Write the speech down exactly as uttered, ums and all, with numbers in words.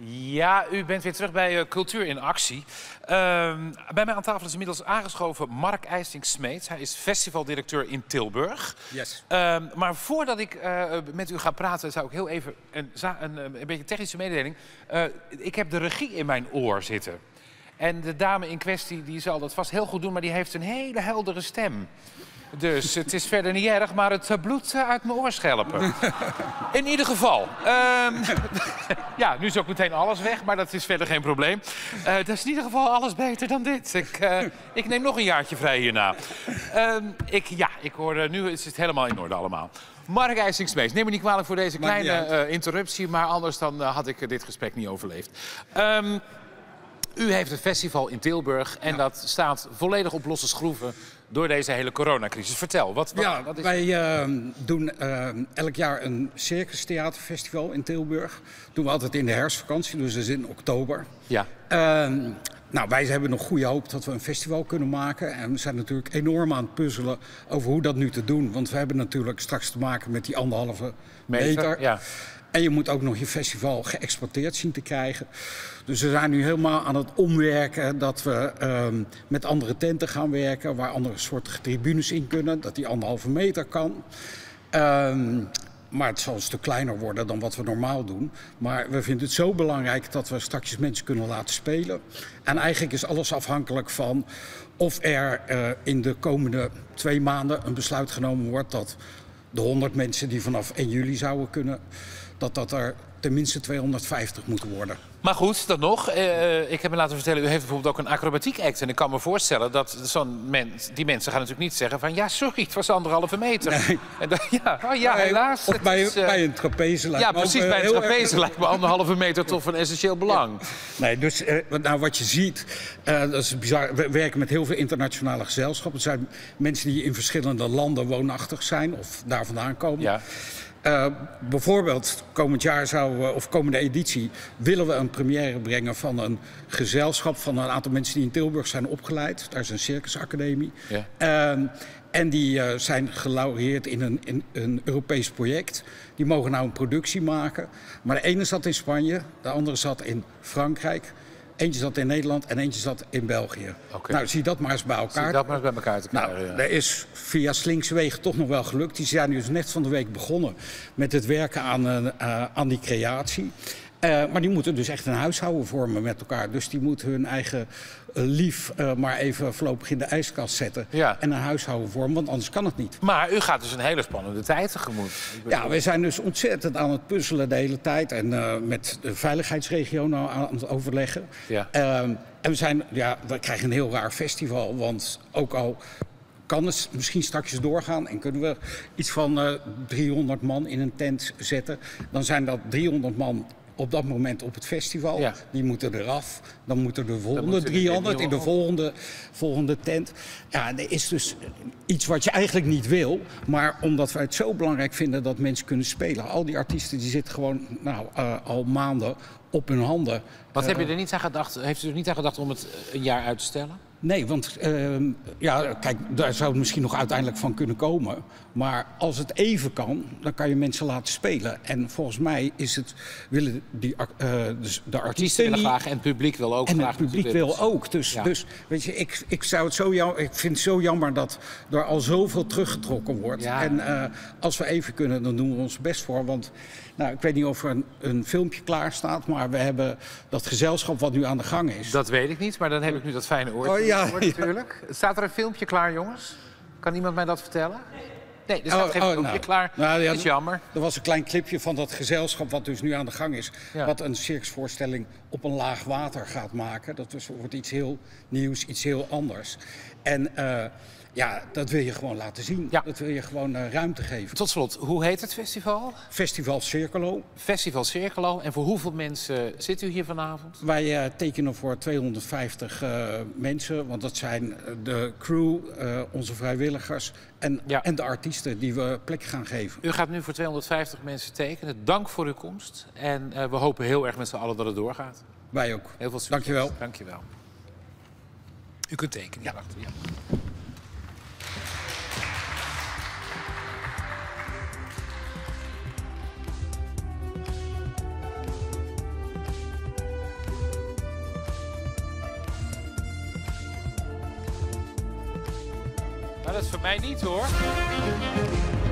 Ja, u bent weer terug bij uh, Cultuur in Actie. Uh, bij mij aan tafel is inmiddels aangeschoven Mark IJsink-Smeets. Hij is festivaldirecteur in Tilburg. Yes. Uh, maar voordat ik uh, met u ga praten, zou ik heel even een, een, een beetje technische mededeling. Uh, ik heb de regie in mijn oor zitten. En de dame in kwestie die zal dat vast heel goed doen, maar die heeft een hele heldere stem. Dus het is verder niet erg, maar het bloed uit mijn oor schelpen. In ieder geval. Um, ja, nu is ook meteen alles weg, maar dat is verder geen probleem. Uh, dat is in ieder geval alles beter dan dit. Ik, uh, ik neem nog een jaartje vrij hierna. Um, ik, ja, ik hoor, uh, nu is het helemaal in orde allemaal. Mark IJsink-Smeets, neem me niet kwalijk voor deze kleine uh, interruptie, maar anders dan uh, had ik uh, dit gesprek niet overleefd. Um, U heeft een festival in Tilburg en ja. dat staat volledig op losse schroeven door deze hele coronacrisis. Vertel, wat, wat, ja, wat is wij uh, doen uh, elk jaar een Circus Theaterfestival in Tilburg. Dat doen we altijd in de herfstvakantie, dus dat is in oktober. Ja. Uh, nou, wij hebben nog goede hoop dat we een festival kunnen maken. En we zijn natuurlijk enorm aan het puzzelen over hoe dat nu te doen. Want we hebben natuurlijk straks te maken met die anderhalve meter. meter. Ja. En je moet ook nog je festival geëxporteerd zien te krijgen. Dus we zijn nu helemaal aan het omwerken dat we um, met andere tenten gaan werken, waar andere soorten tribunes in kunnen, dat die anderhalve meter kan. Um, maar het zal een stuk kleiner worden dan wat we normaal doen. Maar we vinden het zo belangrijk dat we straks mensen kunnen laten spelen. En eigenlijk is alles afhankelijk van of er uh, in de komende twee maanden een besluit genomen wordt dat de honderd mensen die vanaf één juli zouden kunnen, dat dat er tenminste tweehonderdvijftig moeten worden. Maar goed, dan nog. Uh, ik heb me laten vertellen, u heeft bijvoorbeeld ook een acrobatiek act. En ik kan me voorstellen dat zo'n mens, die mensen gaan natuurlijk niet zeggen van ja, sorry, het was anderhalve meter. Nee. En dan, ja, oh, ja, helaas. Of bij, is, uh... bij een trapeze lijkt ja, me precies, ook, uh, bij een trapeze erg... lijkt me anderhalve meter toch van essentieel belang. Ja. Nee, dus uh, nou, wat je ziet, uh, dat is bizar. We werken met heel veel internationale gezelschappen. Het zijn mensen die in verschillende landen woonachtig zijn of daar vandaan komen. Ja. Uh, bijvoorbeeld komend jaar zou we, of komende editie willen we een première brengen van een gezelschap van een aantal mensen die in Tilburg zijn opgeleid. Daar is een circusacademie. Ja. Uh, en die uh, zijn gelaureerd in een, in een Europees project. Die mogen nou een productie maken. Maar de ene zat in Spanje, de andere zat in Frankrijk. Eentje zat in Nederland en eentje zat in België. Okay. Nou, zie dat maar eens bij elkaar. Zie dat maar eens bij elkaar te krijgen. Nou, ja. dat is via slinkse wegen toch nog wel gelukt. Die zijn dus net van de week begonnen met het werken aan, uh, aan die creatie. Uh, maar die moeten dus echt een huishouden vormen met elkaar. Dus die moeten hun eigen uh, lief uh, maar even voorlopig in de ijskast zetten. Ja. En een huishouden vormen, want anders kan het niet. Maar u gaat dus een hele spannende tijd tegemoet. Ja, wij zijn dus ontzettend aan het puzzelen de hele tijd. En uh, met de veiligheidsregio nou aan het overleggen. Ja. Uh, en we, zijn, ja, we krijgen een heel raar festival, want ook al kan het misschien straks doorgaan en kunnen we iets van uh, driehonderd man in een tent zetten, dan zijn dat driehonderd man op dat moment op het festival. Ja. Die moeten eraf. Dan moeten de volgende driehonderd in de volgende, volgende tent. Ja, er is dus iets wat je eigenlijk niet wil. Maar omdat wij het zo belangrijk vinden dat mensen kunnen spelen. Al die artiesten die zitten gewoon nou, uh, al maanden op hun handen. Wat uh, heb je er niet aan gedacht? Heeft u er niet aan gedacht om het een jaar uit te stellen? Nee, want uh, ja, kijk, daar zou het misschien nog uiteindelijk van kunnen komen. Maar als het even kan, dan kan je mensen laten spelen. En volgens mij is het, willen die, uh, dus de artiesten willen graag en het publiek wil ook en graag. En het publiek wil ook. Dus, ja. dus weet je, ik, ik, zou het zo jammer, ik vind het zo jammer dat er al zoveel teruggetrokken wordt. Ja. En uh, als we even kunnen, dan doen we ons best voor. Want nou, ik weet niet of er een, een filmpje klaar staat, maar we hebben dat gezelschap wat nu aan de gang is. Dat weet ik niet, maar dan heb ik nu dat fijne oortje. Oh, ja, voor, natuurlijk. Ja. Staat er een filmpje klaar, jongens? Kan iemand mij dat vertellen? Nee, er staat oh, geen filmpje oh, nou. klaar. Nou, ja, is jammer. Er was een klein clipje van dat gezelschap wat dus nu aan de gang is. Ja. Wat een circusvoorstelling op een laag water gaat maken. Dat is, wordt iets heel nieuws, iets heel anders. En uh, ja, dat wil je gewoon laten zien. Ja. Dat wil je gewoon uh, ruimte geven. Tot slot, hoe heet het festival? Festival Circolo. Festival Circolo. En voor hoeveel mensen zit u hier vanavond? Wij uh, tekenen voor tweehonderdvijftig uh, mensen. Want dat zijn de crew, uh, onze vrijwilligers en, ja. en de artiesten die we plek gaan geven. U gaat nu voor tweehonderdvijftig mensen tekenen. Dank voor uw komst. En uh, we hopen heel erg met z'n allen dat het doorgaat. Wij ook. Heel veel succes. Dankjewel. Dankjewel. U kunt tekenen. Ja. Achter, ja. Nou, dat is voor mij niet hoor.